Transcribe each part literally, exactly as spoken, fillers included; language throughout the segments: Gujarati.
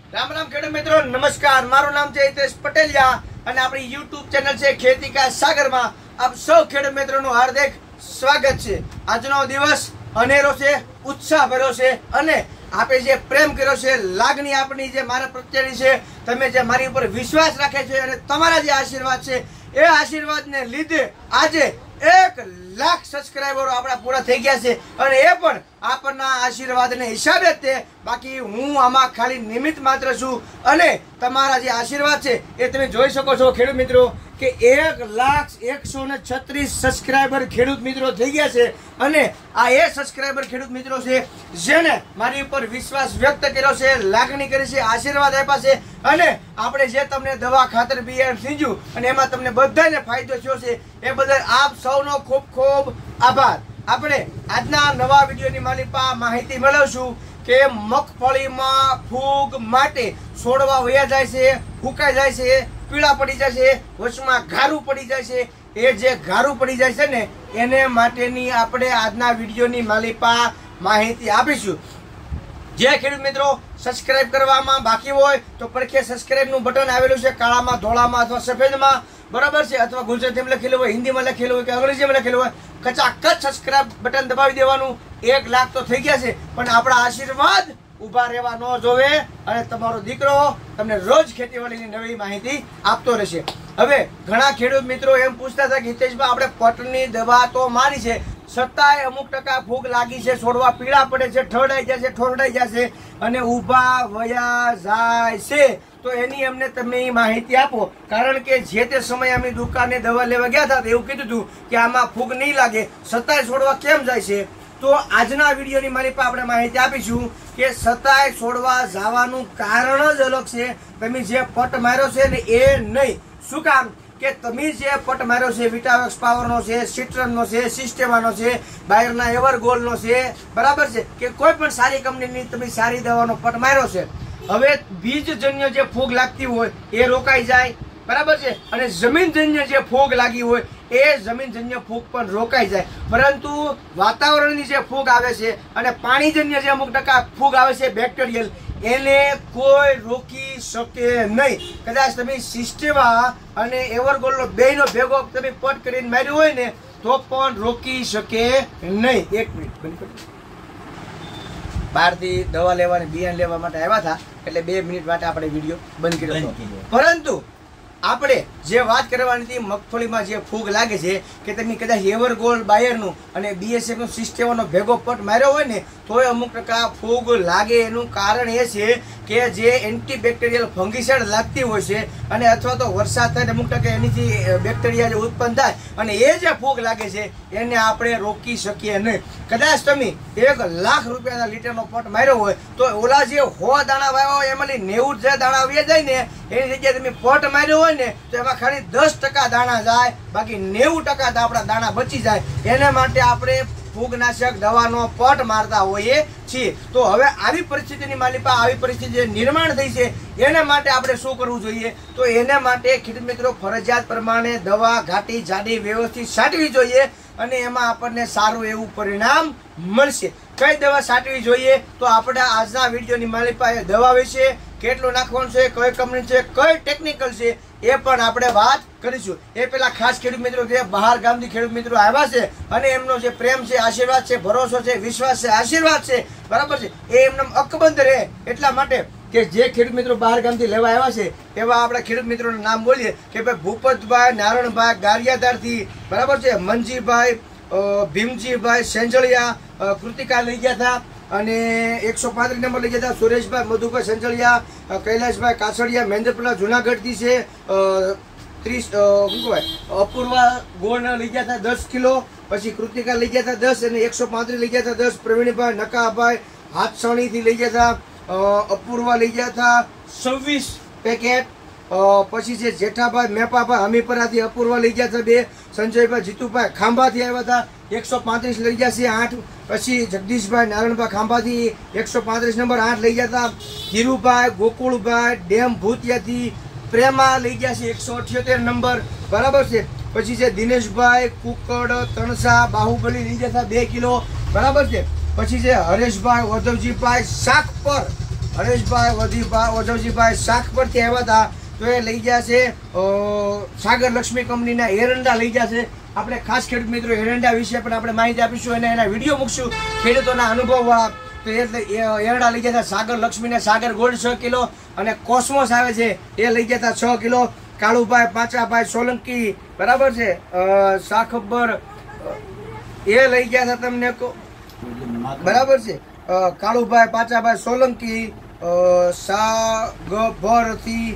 राम राम खेडूत मित्रों, नमस्कार। मारू नाम है हितेश पटेलिया અને આપણી YouTube ચેનલ છે ખેતી કા સાગરમાં આપ સૌ ખેડૂત મિત્રોનું હાર્દિક સ્વાગત છે। આજનો દિવસ અનેરો છે, ઉત્સાહ ભર્યો છે અને આપે જે પ્રેમ કર્યો છે, લાગણી આપણી જે મારા પ્રત્યેની છે, તમે જે મારી ઉપર વિશ્વાસ રાખે છે અને તમારા જે આશીર્વાદ છે એ આશીર્વાદને લીધે આજે એક લાખ સબસ્ક્રાઇબરો આપણા પૂરા થઈ ગયા છે અને એ પણ આપના આશીર્વાદને હિસાબે જ તે। બાકી હું આમાં ખાલી નિમિત્ત માત્ર છું અને તમારા જે આશીર્વાદ છે એ તમે જોઈ શકો છો ખેડૂત મિત્રો કે એક લાખ એકસો ને છત્રીસ સબસ્ક્રાઇબર ખેડૂત મિત્રો થઈ ગયા છે અને આ એ સબસ્ક્રાઇબર ખેડૂત મિત્રો છે જેને મારી ઉપર વિશ્વાસ વ્યક્ત કર્યો છે, લાગણી કરી છે, આશીર્વાદ આપ્યા છે અને આપણે જે તમને દવા ખાતર બિયારણ સીંજ્યું અને એમાં તમને બધાને ફાયદો થયો છે એ બદલ આપ સૌનો ખૂબ ખૂબ આભાર। આપણે આજના નવા વિડીયોની માલિપા માહિતી મેળવશું કે મગફળીમાં ફૂગ માટે છોડવા વયા જાય છે, ફૂંકાઈ જાય છે, પીળા પડી જાય છે, વચમાં ઘારું પડી જાય છે, એ જે ઘારું પડી જાય છે ને એને માટેની આપણે આજના વિડીયોની માલિપા માહિતી આપીશું। જે ખેડૂત મિત્રો સબસ્ક્રાઇબ કરવામાં બાકી હોય તો પડખે સબસ્ક્રાઇબ નું બટન આવેલું છે, કાળામાં, ધોળામાં અથવા સફેદમાં, બરાબર છે, અથવા ગુજરાતીમાં લખેલું હોય, હિન્દીમાં લખેલું હોય કે અંગ્રેજીમાં લખેલું હોય, કચાકચ સબસ્ક્રાઇબ બટન દબાવી દેવાનું। એક લાખ તો થઈ ગયા છે પણ આપણા આશીર્વાદ ઉભા રહેવા ન જોવે અને તમારો દીકરો તમને રોજ ખેતીવાડીની નવી માહિતી આપતો રહેશે। હવે ઘણા ખેડૂત મિત્રો એમ પૂછતા હતા કે હિતેશભાઈ આપણે પટની દવા તો મારી છે છતાંય અમુક ટકા ફૂગ લાગી છે, છોડવા પીળા પડે છે, ઠરડાઈ જાય છે, ઠોરડાઈ જાય છે અને ઊભા વયા જાય છે, તો એની અમને તમે માહિતી આપો। કારણ કે જે તે સમયે અમે દુકાને દવા લેવા ગયા હતા એવું કીધું હતું કે આમાં ફૂગ નહીં લાગે, છતાંય છોડવા કેમ જાય છે? તો આજના વિડીયોની મારી પાસે આપણે માહિતી આપીશું કે છતાંય છોડવા જવાનું કારણ જ અલગ છે। તમે જે પટ માર્યો છે ને એ નહીં। શું કામ કે તમે જે પટ માર્યો છે વિટાવેક્સ પાવરનો છે, સિટ્રનનો છે, સિસ્ટેમાનો છે, બાયરના એવરગોલ્ડનો છે, બરાબર છે, કે કોઈ પણ સારી કંપનીની તમે સારી દવાનો પટ માર્યો છે। હવે બીજજન્ય જે ફૂગ લાગતી હોય એ રોકાઈ જાય, બરાબર છે, અને જમીનજન્ય જે ફૂગ લાગી હોય એ જમીનજન્ય ફૂગ પણ રોકાઈ જાય। પરંતુ વાતાવરણની જે ફૂગ આવે છે અને પાણીજન્ય જે અમુક ટકા ફૂગ આવે છે બેક્ટેરિયલ, એને કોઈ રોકી શકે નહીં। કદાચ તમે સિસ્ટેમા અને એવરગોલ્ડનો બેયનો ભેગો તમે પટ કરીને માર્યું હોય ને તો પણ રોકી શકે નહીં। એક મિનિટ બંધ કરો, બહારથી દવા લેવા અને બિયારણ લેવા માટે આવ્યા હતા એટલે બે મિનિટ માટે આપણે વિડીયો બંધ કર્યો હતો। પરંતુ આપણે જે વાત કરવાની હતી મગફળીમાં જે ફૂગ લાગે છે કે તમે કદાચ એવરગોલ્ડ બાયરનું અને બીએસએફનું સિસ્ટેમનો ભેગો પટ માર્યો હોય ને તોય અમુક ટકા ફૂગ લાગે। એનું કારણ એ છે કે જે એન્ટીબેક્ટેરિયલ ફંગીસાઇડ લાગતી હોય છે અને અથવા તો વરસાદ થાય અમુક ટકા એની જે બેક્ટેરિયા જે ઉત્પન્ન થાય અને એ જે ફૂગ લાગે છે એને આપણે રોકી શકીએ નહીં। કદાચ તમે એક લાખ રૂપિયાના લીટરનો પટ માર્યો હોય તો ઓલા જે હો દાણા વાવ્યા હોય એમાંથી નેવું જે દાણા આવી જાય ને એની જગ્યાએ તમે પટ માર્યો હોય ને તો એમાં ખાલી દસ ટકા દાણા જાય, બાકી નેવું ટકા આપણા દાણા બચી જાય। એને માટે આપણે ફૂગનાશક દવાનો પટ મારતા હોઈએ છીએ। તો હવે આવી પરિસ્થિતિની માલિપા આવી પરિસ્થિતિ નિર્માણ થઈ છે એને માટે આપણે શું કરવું જોઈએ? તો એને માટે ખેડૂત મિત્રો ફરજિયાત પ્રમાણે દવા ઘાટી જાડી વ્યવસ્થિત છાંટવી જોઈએ અને એમાં આપણને સારું એવું પરિણામ મળશે। કઈ દવા છાંટવી જોઈએ? તો આપણે આજના વિડીયોની માલિપા એ દવા વિશે કેટલું નાખવાનું છે, કઈ કંપની છે, કઈ ટેકનિકલ છે એ પણ આપણે વાત કરીશું। એ પેલા ખાસ ખેડૂત મિત્રો જે બહાર ગામથી ખેડૂત મિત્રો આવ્યા છે અને એમનો જે પ્રેમ છે, આશીર્વાદ છે, ભરોસો છે, વિશ્વાસ છે, આશીર્વાદ છે, બરાબર છે, એ એમને અકબંધ રહે એટલા માટે કે જે ખેડૂત મિત્રો બહાર ગામથી લેવા આવ્યા છે એવા આપણા ખેડૂત મિત્રોનું નામ બોલીએ કે ભાઈ ભૂપતભાઈ, નારણભાઈ ગારિયાદારથી, બરાબર છે, મંજીભાઈ, ભીમજીભાઈ સેંજળિયા, કૃતિકા લઈ ગયા હતા અને એકસો પાંત્રીસ નંબર લઈ ગયા હતા, સુરેશભાઈ, મધુભાઈ સંજળિયા, કૈલાશભાઈ કાછડિયા, મહેન્દ્રપુરા જુનાગઢથી છે, ત્રીસ શું કહેવાય અપૂર્વા ગોળ લઈ ગયા હતા દસ કિલો, પછી કૃતિકા લઈ ગયા હતા દસ અને એકસો પાંત્રીસ લઈ ગયા હતા દસ, પ્રવીણભાઈ નકાભાઈ હાથસણીથી લઈ ગયા હતા, અપૂર્વા લઈ ગયા હતા છવ્વીસ પેકેટ, પછી છે જેઠાભાઈ મેપાભાઈ હમીપરાથી અપૂર્વા લઈ ગયા હતા બે, સંજયભાઈ જીતુભાઈ ખાંભાથી આવ્યા હતા એકસો પાંત્રીસ લઈ ગયા છે આઠ, પછી જગદીશભાઈ નારાયણભાઈ ખાંભાથી એકસો પાંત્રીસ નંબર આઠ લઈ ગયા હતા, ધીરુભાઈ ગોકુળભાઈ ડેમ ભૂતિયાથી પ્રેમા લઈ ગયા છે એકસો અઠ્યોતેર નંબર, બરાબર છે, પછી છે દિનેશભાઈ કુકડ તણસા બાહુબલી લઈ ગયા હતા બે કિલો, બરાબર છે, પછી છે હરેશભાઈ વધવજીભાઈ શાક પર હરેશભાઈ વધીભાઈ ઓઝવજીભાઈ શાક પરથી આવ્યા હતા, તો એ લઈ ગયા છે સાગર લક્ષ્મી કંપનીના એરંડા લઈ ગયા છે. આપણે ખાસ ખેડૂત મિત્રો એરંડા વિશે પણ આપણે માહિતી આપીશું અને એના વિડીયો મૂકશું ખેડૂતોના અનુભવવાળા. તો એટલે એરંડા લઈ ગયા હતા સાગર લક્ષ્મીને સાગર ગોલ્ડ છ કિલો અને કોસ્મોસ આવે છે એ લઈ ગયા હતા છ કિલો. કાળુભાઈ પાંચાભાઈ સોલંકી બરાબર છે સાખબર એ લઈ ગયા હતા તમને બરાબર છે. કાળુભાઈ પાંચાભાઈ સોલંકી સાગભરથી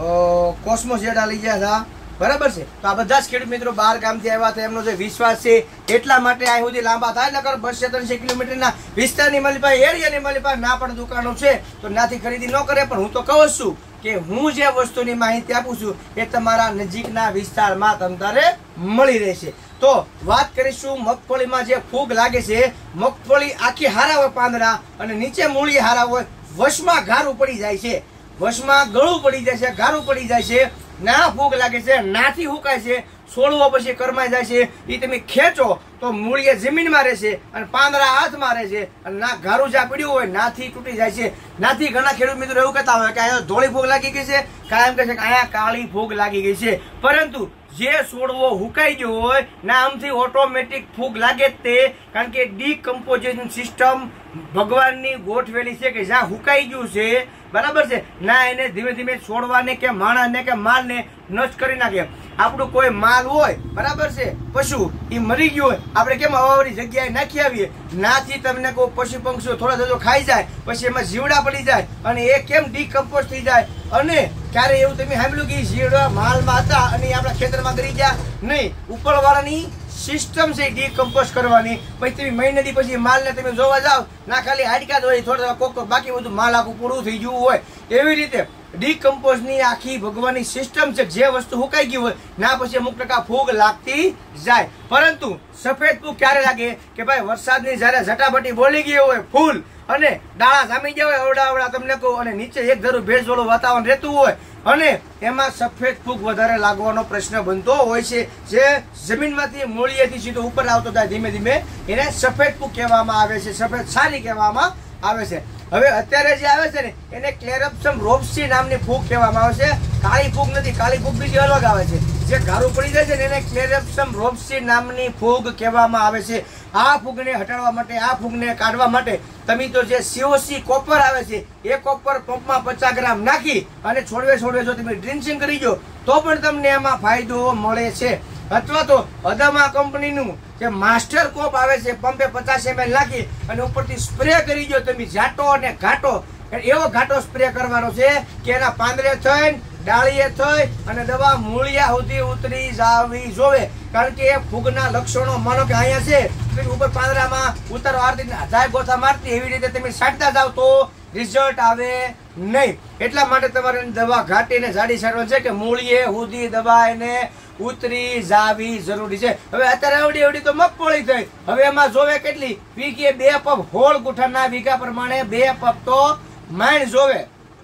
કોસ્મોસ એરંડા લઈ ગયા હતા બરાબર છે. તો આ બધા જ ખેડૂત મિત્રો બહાર ગામથી આવ્યા હતા, એમનો જે વિશ્વાસ છે એટલા માટે અહીં સુધી લાંબા થાય નકર બસો ત્રણસો કિલોમીટરના વિસ્તારની મલીભાઈ એરિયાની મલીભાઈ ના પણ દુકાનો છે તો નાથી ખરીદી ન કરે. પણ હું તો કહું છું કે હું જે વસ્તુની માહિતી આપું છું એ તમારા નજીકના વિસ્તારમાં તમારે મળી રહેશે. તો વાત કરીશું મગફળીમાં જે ફૂગ લાગે છે. મગફળી આખી હારા હોય પાંદડા અને નીચે મૂળી હારા હોય, વશમાં ઘારું પડી જાય છે, વશમાં ગળું પડી જાય છે, ઘારું પડી જાય છે, ના ફૂગ લાગે છે, નાથી હુકાય છે, છોડવો પછી કરમાઈ જાય છે. એ તમે ખેંચો તો મૂળીએ જમીનમાં રહેશે અને પાંદડા હાથમાં રહેશે અને ના ઘારું જ્યાં પીડ્યું હોય નાથી તૂટી જાય છે. નાથી ઘણા ખેડૂત મિત્રો એવું કહેતા હોય કે અહીંયા ધોળી ફૂગ લાગી ગઈ છે, કાયમ કહે છે કે અહીંયા કાળી ફૂગ લાગી ગઈ છે. પરંતુ જે છોડવો હુકાઈ ગયો હોય ના આમથી ઓટોમેટિક ફૂગ લાગે જ તે, કારણ કે ડીકમ્પોઝિશન સિસ્ટમ ભગવાનની ગોઠવેલી છે કે જ્યાં હુકાઈ ગયું છે બરાબર છે ના એને ધીમે ધીમે છોડવાને કે માણસને કે માલને નષ્ટ કરી નાખે. આપણું કોઈ માલ હોય બરાબર છે પશુ એ મરી ગયું હોય આપણે કેમ અવાવરી જગ્યાએ નાખી આવીએ, નાથી તમને કોઈ પશુ પંક્ષીઓ થોડા થોડો ખાઈ જાય પછી એમાં જીવડા પડી જાય અને એ કેમ ડીકમ્પોઝ થઈ જાય. અને ક્યારે એવું તમે સાંભળ્યું કે જીવડા માલમાં હતા અને આપણા ખેતરમાં કરી ગયા નહીં, ઉપરવાળાની સિસ્ટમ છે ડીકમ્પોઝ કરવાની. પછી તમે મહિનાથી પછી માલને તમે જોવા જાઓ ના ખાલી હાડકા જ હોય થોડા કોક બાકી બધું માલ આખું પૂરું થઈ ગયું હોય. એવી રીતે ડીકમ્પોઝની આખી ભગવાનની સિસ્ટમ છે, જે વસ્તુ હુકાઈ ગઈ હોય ના પછી અમુક ટકા ફૂગ લાગતી જાય. પરંતુ સફેદ ફૂગ ક્યારે લાગે કે ભાઈ વરસાદની જયારે ઝટાપટી બોલી ગઈ હોય ફૂલ અને ડાળા જામી ગયા હોય અવડા અવડા તમને કહું અને નીચે એક ધારું ભેજવાળું વાતાવરણ રહેતું હોય અને એમાં સફેદ ફૂગ વધારે લાગવાનો પ્રશ્ન બનતો હોય છે. જે જમીનમાંથી મૂળિયેથી સીધો ઉપર આવતો થાય ધીમે ધીમે એને સફેદ ફૂગ કહેવામાં આવે છે, સફેદ સારી કહેવામાં આવે છે. હવે અત્યારે જે આવે છે ને એને ક્લેરપ્સમ રોપ્સી નામની ફૂગ કહેવામાં આવે છે. કાળી ફૂગ નથી, કાળી ફૂગ બીજી અલગ આવે છે. જે ઘારું પડી જાય છે ને એને ક્લેરપ્સમ રોપ્સી નામની ફૂગ કહેવામાં આવે છે. આ ફૂગને હટાડવા માટે, આ ફૂગને કાઢવા માટે તમે તો જે સીઓસી કોપર આવે છે એ કોપર પંપમાં પચાસ ગ્રામ નાખી અને છોડવે છોડવે જો તમે ડ્રિન્ચિંગ કરી દો તો પણ તમને એમાં ફાયદો મળે છે. અથવા તો અદામા કંપનીનું જે માસ્ટર કોપ આવે છે પંપે પચાસ એમએલ નાખી અને ઉપરથી સ્પ્રે કરી દો તમે જાટો અને ઘાટો, એવો ઘાટો સ્પ્રે કરવાનો છે કે એના પાંદડે થઈને ડાળીએ થઈ અને દવા મૂળિયા સુધી ઉતરી જાવી જોવે. કારણ કે એ ફૂગના લક્ષણો માનો કે અહીંયા છે ઉપર પાંદડામાં ઉતારો આરતી હજાર ગોથા મારતી એવી રીતે તમે છાંટતા જાવ તો રિઝલ્ટ આવે નહીં. એટલા માટે તમારે દવા ઘાટીને જાડી છાંટવાની છે કે મૂળિયે સુધી દવા એને ઉતરી જાવી જરૂરી છે. હવે અત્યારે એવડી એવડી તો મગફળી થઈ, હવે એમાં જોવે કેટલી વીઘે બે પગ હોળ ગુઠાના વીઘા પ્રમાણે બે પગ તો માણ જોવે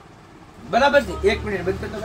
બરાબર છે. એક મિનિટ બંધ કરતો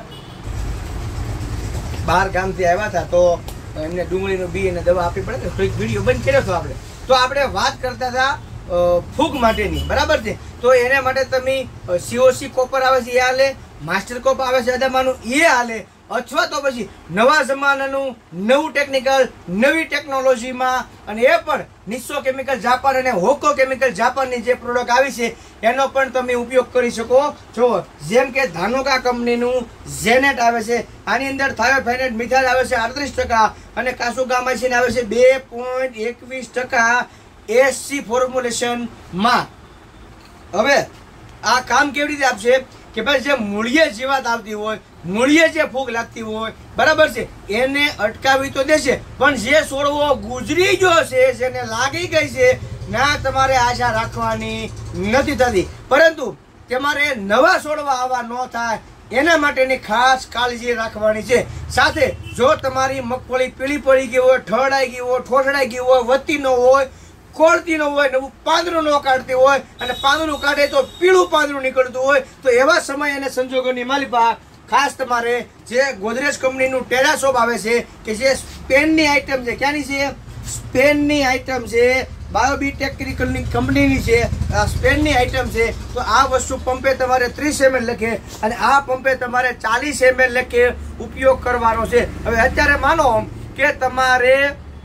બહાર ગામથી આવ્યા હતા તો એમને ડુંગળીનું બી અને દવા આપવી પડે તો એક વિડીયો બંધ કર્યો હતો આપણે. તો આપણે વાત કરતા હતા ફૂગ માટેની બરાબર છે. તો એને માટે તમે સીઓસી કોપર આવે છે એ હાલે, માસ્ટર કોપ આવે છે અદામાનું એ હાલે, અથવા તો પછી નવા જમાનાનું નવું ટેકનિકલ નવી ટેકનોલોજીમાં અને એ પણ નિસ્સો કેમિકલ જાપાન અને હોકો કેમિકલ જાપાનની જે પ્રોડક્ટ આવી છે એનો પણ તમે ઉપયોગ કરી શકો છો. જેમ કે ધાનુકા કંપનીનું ઝેનેટ આવે છે, આની અંદર થાયોફેનેટ મિથાઇલ આવે છે અડત્રીસ ટકા અને કાસુગામાઇસિન આવે છે બે પોઈન્ટ એકવીસ ટકા એસસી ફોર્મ્યુલેશનમાં. હવે આ કામ કેવી રીતે આપશે કે ભાઈ જે મૂળિયે જીવાત આવતી હોય, મૂળિયે જે ફૂગ લાગતી હોય બરાબર છે એને અટકાવી તો દેશે, પણ જે છોડવો ગુજરી ગયો છે જેને લાગી ગઈ છે ના તમારે આશા રાખવાની નથી થતી. પરંતુ તમારે નવા છોડવા આવા ન થાય એના માટેની ખાસ કાળજી રાખવાની છે. સાથે જો તમારી મગફળી પીળી પડી ગઈ હોય, ઠળાઈ ગઈ હોય, ઠોઠડાઈ ગઈ હોય, વધતી ન હોય, ખોળતી ન હોય, નવું પાંદડું ન કાઢતી હોય અને પાંદડું કાઢે તો પીળું પાંદડું નીકળતું હોય તો એવા સમય અને સંજોગોની માલિપા ખાસ તમારે જે ગોદરેજ કંપનીનું ટેરાસોપ આવે છે કે જે સ્પેનની આઈટમ છે, ક્યાંની છે? સ્પેનની આઈટમ છે. બાયોબી ટેકનિકલની કંપનીની છે, સ્પેનની આઈટમ છે. તો આ વસ્તુ પંપે તમારે ત્રીસ એમએલ લખે અને આ પંપે તમારે ચાલીસ એમએલ લખે ઉપયોગ કરવાનો છે. હવે અત્યારે માનો કે તમારે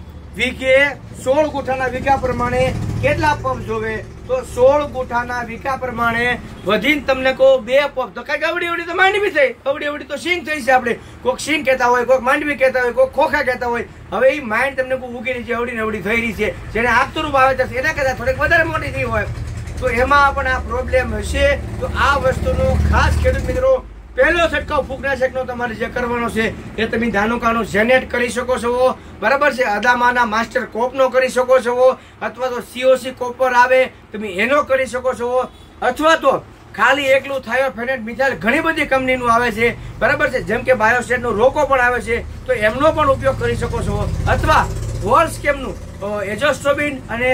વીઘે સોળ ગુઠાના વીઘા પ્રમાણે કેટલા પંપ જોવે, તો સોળ ગુઠાના વીઘા પ્રમાણે વધીને તમને કહો બે પંપ. તો કઈક અવડી અવડી તો માંડવી થઈ, અવડી અવડી તો સિંગ થઈ છે. આપણે કોઈક સિંગ કહેતા હોય, કોઈક માંડવી કહેતા હોય, કોઈક ખોખા કહેતા હોય. હવે એ માઇન્ડ તમને કોઈ ઉગીની છે અવડી ને અવડી થઈ રહી છે, જેને આપતું વાવેતર છે એના કરતા થોડીક વધારે મોટી થઈ હોય તો એમાં પણ આ પ્રોબ્લેમ હશે. તો આ વસ્તુનો ખાસ ખેડૂત મિત્રો પહેલો છંટકાવ ફૂગનાશકનો તમારે જે કરવાનો છે એ તમે ધાનુકાનો જેનેટ કરી શકો છો, બરાબર છે. અદામાના માસ્ટર કોપનો કરી શકો છો, અથવા તો સીઓસી કોપર આવે તમે એનો કરી શકો છો, અથવા તો ખાલી એકલું થાયોફેનેટ મિથાઇલ ઘણી બધી કંપનીનું આવે છે, બરાબર છે. જેમ કે બાયોસ્ટેટનો રોકો પણ આવે છે તો એમનો પણ ઉપયોગ કરી શકો છો, અથવા વોલ્સકેમનું એજોસ્ટ્રોબિન અને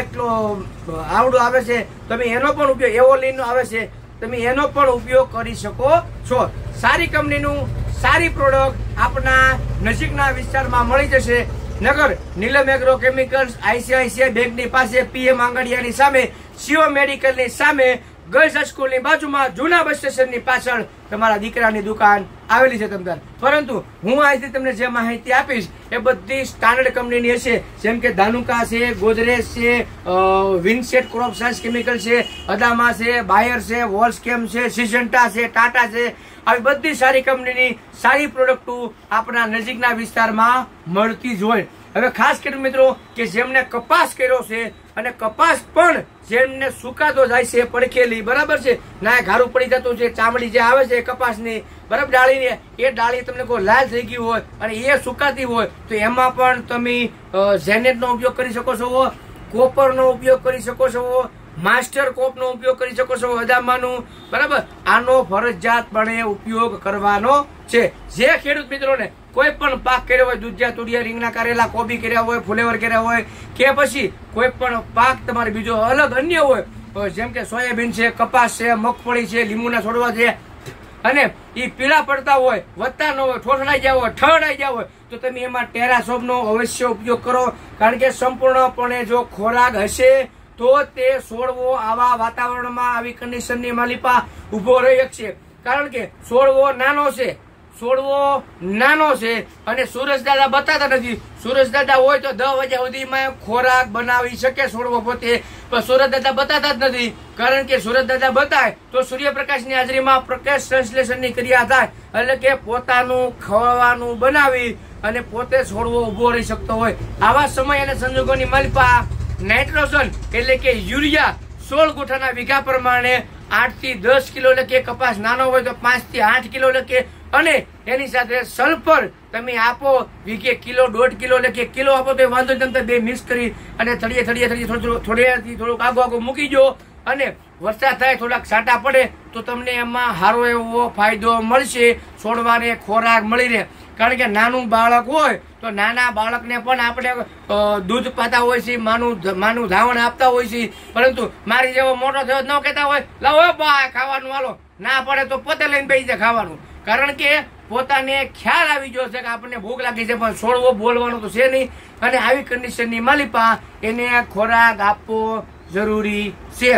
આવડું આવે છે તમે એનો પણ ઉપયોગ, એવોલિનનો આવે છે તમે એનો પણ ઉપયોગ કરી શકો છો. સારી કંપનીનું સારી પ્રોડક્ટ આપણા નજીકના વિસ્તારમાં મળી જશે. નગર નીલમ એગ્રો કેમિકલ્સ, આઈસીઆઈસીઆઈ બેંકની પાસે, પીએમ આંગડિયાની સામે, શિવ મેડિકલની સામે, ગર્લ્સ સ્કૂલની બાજુમાં, જૂના બસ સ્ટેશનની પાછળ તમારા દીકરાની દુકાન આવેલી છે તમતાર. પરંતુ હું અહીંથી તમને જે માહિતી આપીશ એ બધી સ્ટાન્ડર્ડ કંપનીની હશે, જેમ કે ધાનુકા છે, ગોદરેજ છે, વિનસેટ ક્રોપ સાયન્સ કેમિકલ છે, અદામા છે, બાયર છે, વોલ્સકેમ છે, સિજન્ટા છે, ટાટા છે. આવી બધી સારી કંપનીની સારી પ્રોડક્ટો આપણા નજીકના વિસ્તારમાં મળતી જ હોય. હવે ખાસ કરીને મિત્રો કે જેમને કપાસ કર્યો છે અને કપાસ પણ જેમને સુકાતો જાય છે પડખેલી, બરાબર છે, ના ઘારું પડી જતું છે, ચામડી જે આવે છે કપાસની, બરાબર, ડાળીને એ ડાળી તમને કોઈ લાલ થઈ ગઈ હોય અને એ સુકાતી હોય તો એમાં પણ તમે જેનેટનો ઉપયોગ કરી શકો છો, કોપરનો ઉપયોગ કરી શકો છો, માસ્ટર કોપનો ઉપયોગ કરી શકો છો, અદામાનું, બરાબર. આનો ફરજિયાતપણે ઉપયોગ કરવાનો છે. જે ખેડૂત મિત્રોને કોઈ પણ પાક કર્યો હોય, દૂધિયા, તુરિયા, રીંગણા, કારેલા, કોબી કર્યા હોય, ફુલેવર કર્યા હોય, કે પછી કોઈ પણ પાક તમારે બીજો અલગ અન્ય હોય, જેમ કે સોયાબીન છે, કપાસ છે, મગફળી છે, લીંબુના છોડવા છે, અને એ પીળા પડતા હોય, વધતા ન હોય, ઠોઠડાઈ ગયા હોય, ઠળાઈ ગયા હોય તો તમે એમાં ટેરાસોબનો અવશ્ય ઉપયોગ કરો. કારણ કે સંપૂર્ણપણે જો ખોરાક હશે તો તે છોડવો આવા વાતાવરણમાં, આવી કન્ડિશનની માલિપા ઉભો રહી શકશે. કારણ કે છોડવો નાનો છે, છોડવો નાનો છે અને સૂરજ દાદા બતાતા નથી. સૂરજ દાદા હોય તો દસ વાગ્યા સુધીમાં ખોરાક બનાવી શકે છોડવો પોતે, પણ સૂરજ દાદા બતાતા જ નથી. કારણ કે સૂરજ દાદા બતાય તો સૂર્યપ્રકાશની હાજરીમાં પ્રકાશ સંશ્લેષણની ક્રિયા થાય, એટલે કે પોતાનું ખાવાનું બનાવી અને પોતે છોડવો ઉભો રહી શકતો હોય. આવા સમય અને સંજોગોની માલિપા નાઇટ્રોજન એટલે કે યુરિયા સોળ ગુઠાના વીઘા પ્રમાણે આઠ થી દસ કિલો લખે, કપાસ નાનો હોય તો પાંચ થી આઠ કિલો લખે, અને એની સાથે સલ્ફર તમે આપો વીઘે કિલો દોઢ કિલો લખે. કિલો આપો તો વાંધો નહીં, તમે બે મિક્સ કરી અને થળીએ થળીએ થળીએ થોડું થોડેથી થોડુંક આગો આગો મૂકી દો, અને વરસાદ થાય થોડાક છાંટા પડે તો તમને એમાં સારો એવો ફાયદો મળશે, છોડવાને ખોરાક મળી રહે. કારણ કે નાનું બાળક હોય તો નાના બાળકને પણ આપણે દૂધ પાતા હોય છે, માનું માનું ધાવણ આપતા હોય છે, પરંતુ મારી જેવો મોટો થયો ન કહેતા હોય લાવો બા ખાવાનું હાલો, ના પડે તો પોતે લઈને બેસી જાય ખાવાનું. કારણ કે પોતાને ખ્યાલ આવી ગયો છે કે આપણને ભૂખ લાગી છે, પણ છોડવો બોલવાનું તો છે નહીં, અને આવી કન્ડિશનની માલિપા એને ખોરાક આપવો જરૂરી છે.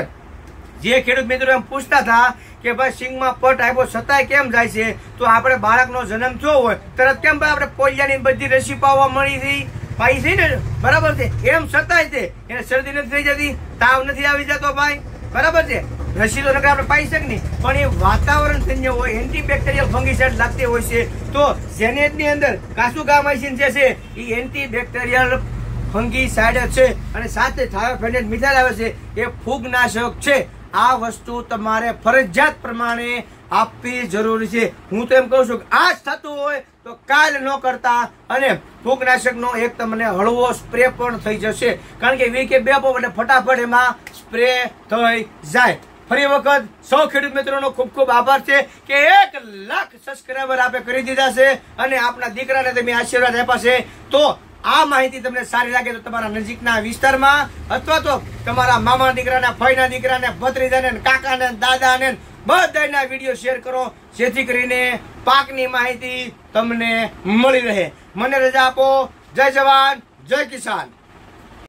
જે ખેડૂત મિત્રો એમ પૂછતા હતા કે ભાઈ સિંગમાં પટ આપ્યો છતાંય કેમ જાય છે, તો આપણે બાળકનો જન્મ થયો હોય તરત કેમ ભાઈ આપણે પોલિયાની બધી રસી પાવા મળી હતી, પાઈ છે ને, બરાબર છે, એમ છતાંય તે એને શરદી નથી થઈ જતી, તાવ નથી આવી જતો ભાઈ, બરાબર છે. રસી તો આપણે પાઈ શકે નહીં, પણ એ વાતાવરણ તન્ય હોય, એન્ટીબેક્ટેરિયલ ફંગીસાઇડ લાગતી હોય છે. તો જેનેટની અંદર કાસુગામાઇસિન જે છે એ એન્ટીબેક્ટેરિયલ ફંગીસાઇડ છે, અને સાથે થાયોફેનેટ મિથાઇલ આવે છે, એ ફૂગનાશક છે. આ વસ્તુ તમારે ફરજિયાત પ્રમાણે આપવી જરૂરી છે. હું તો એમ કહું છું કે આ જ થતું હોય તો કાલ ન કરતા, અને ફૂગનાશકનો એક તમને હળવો સ્પ્રે પણ થઈ જશે. કારણ કે વીકે બે પો એટલે ફટાફટ એમાં સ્પ્રે થઈ જાય. ફરી વખત સૌ ખેડૂત મિત્રોનો ખૂબ ખૂબ આભાર છે કે એક લાખ સબસ્ક્રાઈબર આપણે કરી દીધા છે, અને આપના દીકરાને તમે આશીર્વાદ આપ્યા છે. તો આ માહિતી તમને સારી લાગે તો તમારા નજીકના વિસ્તારમાં, અથવા તો તમારા મામા દીકરાના, ફઈના દીકરાને, ભત્રીજાને, કાકાને, દાદાને બધાના વિડીયો શેર કરો, જેથી કરીને પાકની માહિતી તમને મળી રહે. મને રજા આપો. જય જવાન, જય કિસાન.